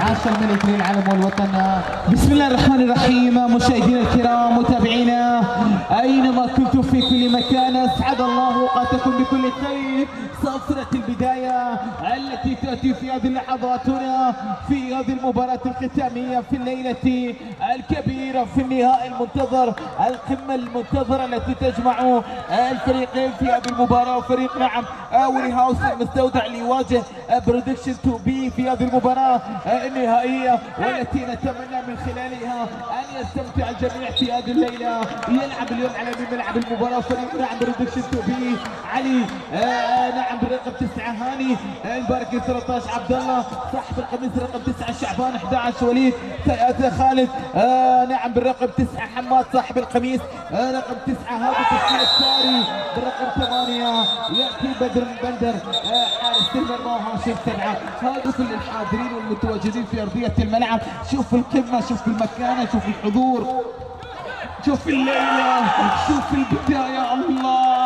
عاش الملك للعالم والوطن. بسم الله الرحمن الرحيم. مشاهدينا الكرام متابعينا اينما كنتم في كل مكان، اسعد الله اوقاتكم بكل خير. صافرة البداية التي تأتي في هذه اللحظات هنا في هذه المباراة الختامية في الليلة الكبيرة، في النهائي المنتظر، القمة المنتظرة التي تجمع الفريقين في هذه المباراة. فريق نعم وري هاوس المستودع ليواجه برودكشن 2 بي في هذه المباراة النهائية، والتي نتمنى من خلالها أن يستمتع الجميع في هذه الليلة. يلعب اليوم على ملعب المباراة فريق نعم برودكشن 2 بي علي نعم برقم 9 هاني المباركي، 13 عبد الله صاحب القميص رقم 9 شعبان، 11 وليد، 3 خالد نعم بالرقم 9 حماد صاحب القميص رقم 9 هذا التشكيل الثاني بالرقم 8 ياتي بدر البندر حارس المرمى هاشم 7. هذا كل الحاضرين والمتواجدين في ارضيه الملعب. شوف القمه، شوف المكانه، شوف الحضور، شوف الليله، شوف البدايه. الله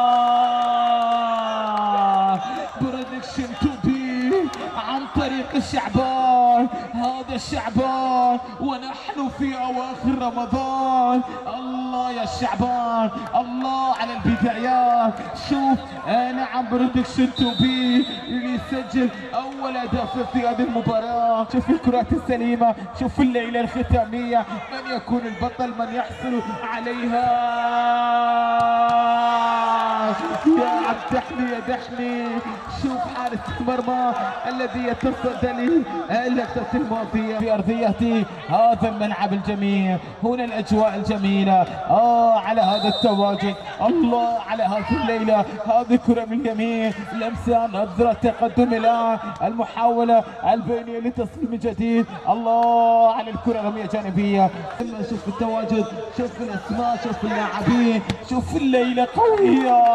برودكشن 2 بي عن طريق الشعبان، هذا الشعبان ونحن في اواخر رمضان. الله يا الشعبان، الله على البدايات. شوف نعم برودكشن 2 بي اللي يسجل اول هدف في هذه المباراه. شوف الكرات السليمه، شوف الليله الختاميه، من يكون البطل، من يحصل عليها. يا عم دحمي يا دحمي، شوف حارس المرمى الذي يتصدى اللقطة الماضية في أرضية هذا الملعب الجميل. هنا الأجواء الجميلة على هذا التواجد. الله على هذه الليلة، هذه كرة من اليمين، لمسة نظرة تقدم الآن، المحاولة البينية لتصميم جديد. الله على الكرة رمية جانبية. شوف التواجد، شوف الأسماء، شوف اللاعبين، شوف الليلة قوية.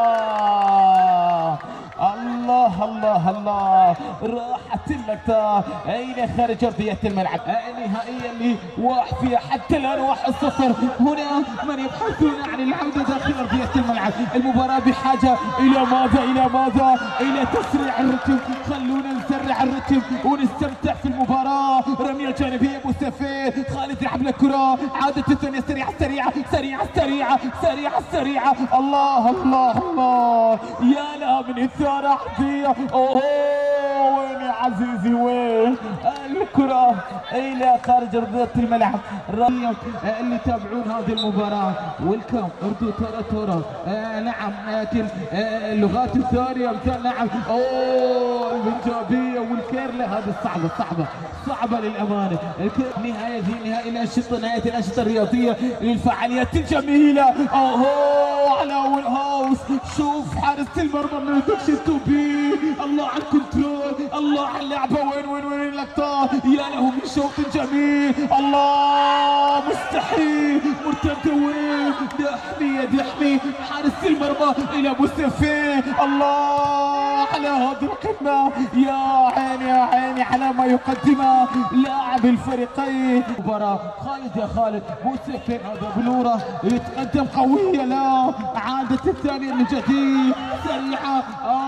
الله الله الله، راحت اللقطة. أين خارج أرضية الملعب النهائية اللي واحد فيها حتى الآن 1-0. هنا من يبحثون عن العودة داخل أرضية الملعب. المباراة بحاجة إلى ماذا؟ إلى ماذا؟ إلى تسريع الرتم. خلونا نسرع الرتم ونستمتع في المباراة. رمية جانبية مستفيد، خالد يلعب الكرة، عادة الثانية سريعة سريعة سريعة سريعة سريعة سريعة. الله الله الله، يا لها من إثارة عادية. اوه وين يا عزيزي، وين الكرة الى خارج ارضية الملعب. اللي يتابعون هذه المباراة ويلكم اردو تورا نعم، لكن اللغات الثانية مثل نعم البنجابية والكيرلة، هذه صعبة للأمانة. نهاية الأنشطة، نهاية الأنشطة الرياضية للفعاليات الجميلة. على ويل هاوس. شوف حارس المرمى من برودكشن 2 بي، الله على الكنترول، الله على اللعبة. وين اللقطة، يا له من شوط جميل. الله مستحيل، مرتدة وين، دحمي يا دحمي، حارس المرمى إلى مستفيد. الله على هذه القمة، يا عيني يا عيني على ما يقدمه لاعب الفريقين. مباراة خالد يا خالد، مستفيد هذا بلورة يتقدم قوية، لا عادة الثانية من جديد سريعة.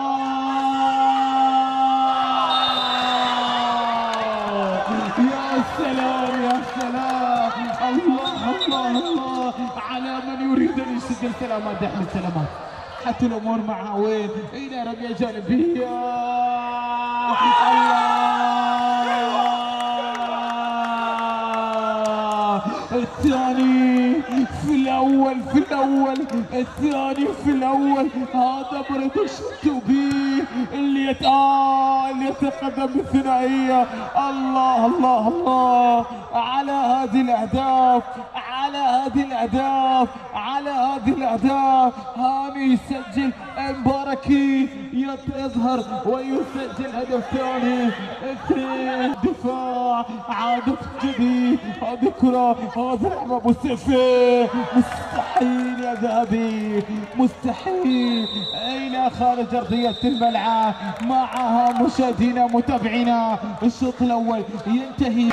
يا سلام يا سلام، الله الله الله على من يريد ان يسجل. سلامات دحمي، سلامات. حتى الامور معها وين، الى رمية جانبية. الله الثاني في الاول، الثاني في الاول. هذا برودكشن 2 بي اللي يتقدم بالثنائيه. الله الله الله على هذه الاهداف، على هذه الاهداف، على هذه الاهداف. هاني يسجل، مباركي يظهر ويسجل هدف ثاني. 2 دفاع، عادة جديد. هذه كرة، هذا لعبة مستفيد. مستحيل يا ذهبي، مستحيل. إلى خارج أرضية الملعب. معها مشاهدينا متابعينا الشوط الأول ينتهي.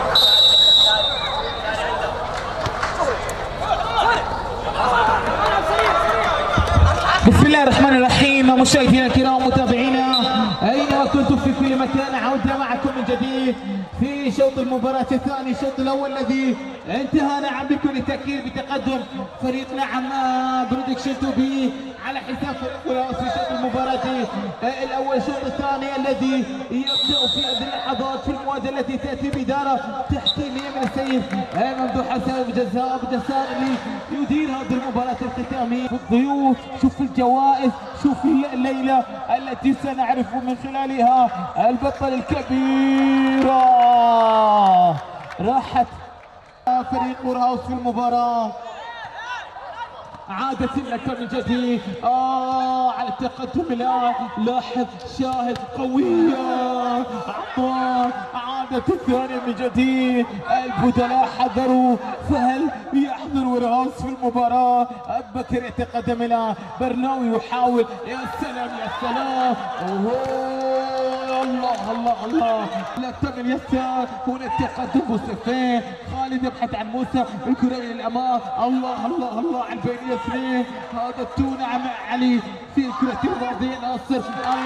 بسم الله الرحمن الرحيم. مشاهدينا الكرام متابعينا اينما كنتم في كل مكان، عودة معكم من جديد في في شوط المباراة الثاني. الشوط الأول الذي انتهى نعم بكل تأكيد بتقدم فريق نعم برودكشن 2 بي على حساب فريق ولاوس في شوط المباراة الأول. الشوط الثاني الذي يبدأ في هذه اللحظات في المواجهة التي تأتي بدارة تحكيم من السيد ممدوح حسن بجسار اللي يدير هذه المباراة الختامية. الضيوف شوف الجوائز، شوف الليلة التي سنعرف من خلالها البطل الكبيرة. راحت فريق وورهاوس في المباراة، عادت لك من جديد على التقدم الآن. لاحظ شاهد قوية عمار، عادت الثانية من جديد. البدلاء حذروا، فهل يحضر وورهاوس في المباراة؟ أبو بكر يتقدم الآن، برناوي يحاول. يا سلام يا سلام، الله الله الله. لفت من اليسار، هنا التقدم بوسفين. خالد يبحث عن موسى، الكرة إلى الأمام. الله الله الله على البين ياسرين. هذا التونة مع علي في الكرة الماضية. ناصر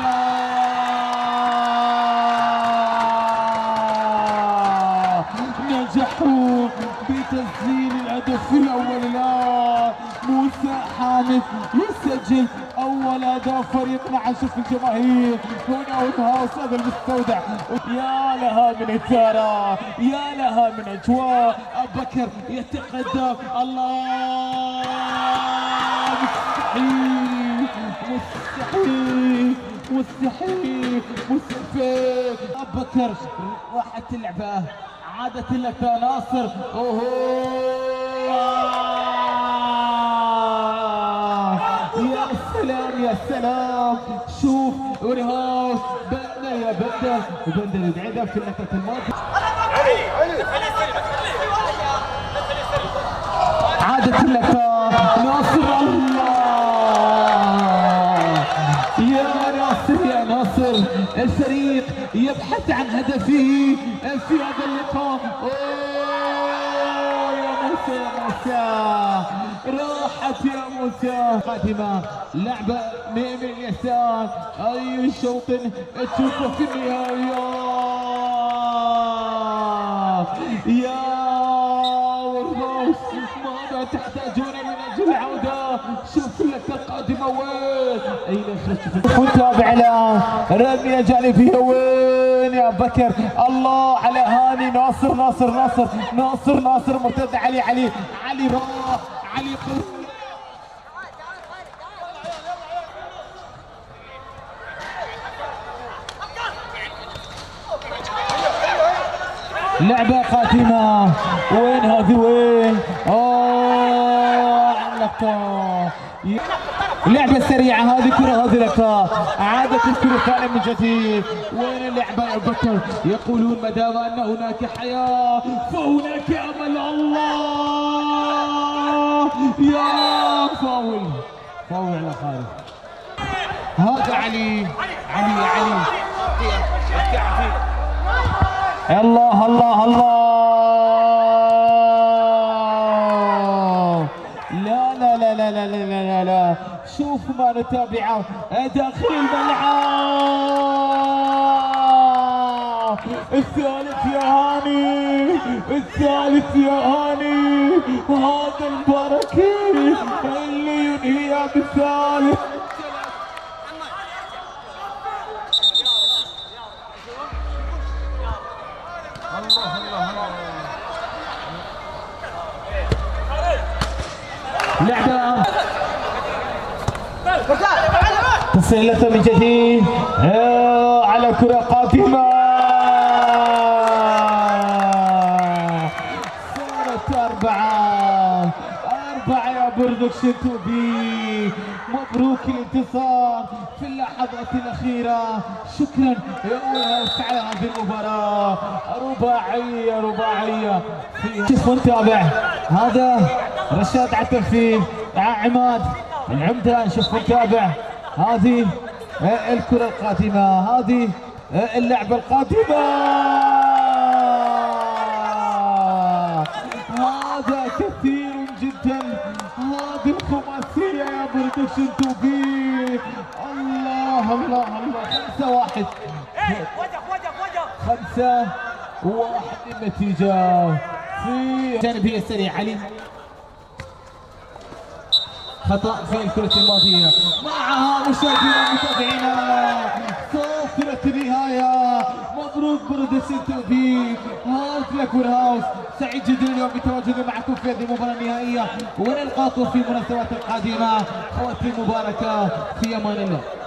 الله، نجحوا بتسجيل الهدف الأول. الآن موسى حامد يسجل أول أهداف فريقنا. شوف الجماهير هنا وورهاوس هذا المستودع. يا لها من إثارة، يا لها من أجواء. أبو بكر يتقدم. الله، مستحيل مستحيل مستحيل مستحيل. أبو بكر راحت اللعبة، عادت لك ناصر. يا سلام يا سلام. شوف وورهاوس بندر يا بندر، وبندر يبعدها في نقطة الماضي. عادت لك ناصر. الله يا ناصر يا ناصر. الفريق يبحث عن هدفه في هذا اللقاء. يا موسى يا موسى، راحت يا موسى. قادمة لعبة من اليسار. أي شوط تشوفه في النهاية. يا وورهاوس ماذا تحتاجون من أجل العودة؟ شوف لك القادمة وين. أين خرجت؟ متابع الآن، رمية جانبية وين يا بكر. الله على هاني. ناصر ناصر ناصر ناصر ناصر مرتد. علي علي علي راح علي قرر. لعبة قادمة وين هذه وين؟ علقة لعبة سريعة هذه كرة هذه لك. عادت الكرة ثانية من جديد. وين اللعبة يا أبو بكر؟ يقولون ما دام أن هناك حياة فهناك أمل. الله يا فاول، فاول على خالد. هذا علي علي علي. الله الله الله. لا لا لا لا لا لا لا لا. شوف ما نتابعه داخل الملعب. الثالث يا هاني، الثالث يا هاني. هذا البركي اللي ينهيها بالثالث. لعبة تسلل من جديد على كرة قادمة. صارت 4 يا برودكشن 2 بي. مبروك الانتصار في اللحظات الأخيرة. شكرا يا وورهاوس على هذه المباراة. رباعية رباعية. شوف نتابع هذا رشاد على التنفيذ. عماد العمدة. نشوف نتابع هذه الكرة القادمة، هذه اللعبة القادمة. هذا كثير جدا، هذه الخماسية يا برودكشن 2 بي. الله الله الله. 5-1 5 واحد النتيجة في جانبية السريع. علي خطأ في الكرة الماضية، معها مشاهدينا ومتابعينا صافرة النهاية. مبروك برودس التوفيق، هارد لك هاوس. سعيد جدا اليوم بتواجدي معكم في هذه المباراة النهائية، ونلقاكم في المناسبات القادمة. خواتي المباركة، في امان الله.